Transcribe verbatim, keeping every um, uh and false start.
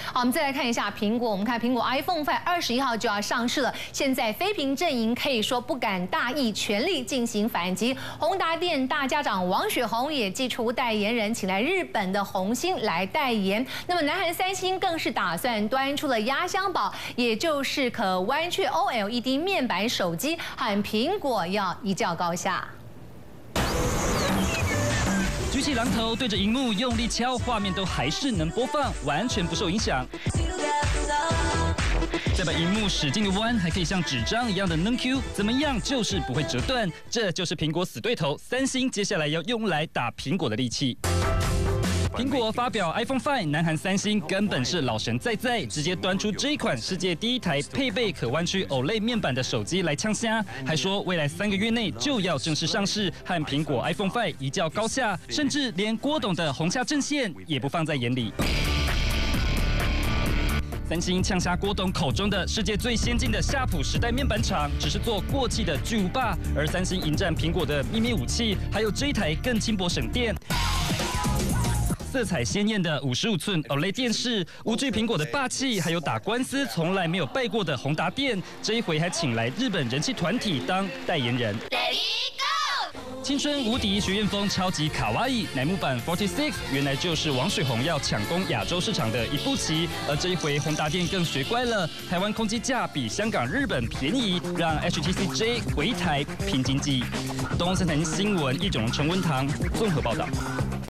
好，我们再来看一下苹果。我们看苹果 iPhone 五二十一号就要上市了。现在非屏阵营可以说不敢大意，全力进行反击。宏达电大家长王雪红也祭出代言人，请来日本的红星来代言。那么南韩三星更是打算端出了压箱宝，也就是可弯曲 O L E D 面板手机，和苹果要一较高下。 举起榔头对着荧幕用力敲，画面都还是能播放，完全不受影响。再把荧幕使劲的弯，还可以像纸张一样的能 Q， 怎么样就是不会折断。这就是苹果死对头三星接下来要用来打苹果的利器。 苹果发表 iPhone 五， 南韩三星根本是老神在在，直接端出这一款世界第一台配备可弯曲 O L E D 面板的手机来呛虾，还说未来三个月内就要正式上市，和苹果 iPhone 五一较高下，甚至连郭董的红虾阵线也不放在眼里。 三星呛瞎郭董口中的世界最先进的夏普时代面板厂，只是做过气的巨无霸，而三星迎战苹果的秘密武器，还有这一台更轻薄省电。 色彩鲜艳的五十五寸 O L E D 电视，无惧苹果的霸气，还有打官司从来没有败过的宏达电，这一回还请来日本人气团体当代言人。青春无敌学院风超级卡哇伊乃木坂 四十六， 原来就是王水红要抢攻亚洲市场的一步棋，而这一回宏达电更学乖了，台湾空机价比香港、日本便宜，让 H T C J 回台拼经济。东森财经新闻，叶炯荣、陈文堂综合报道。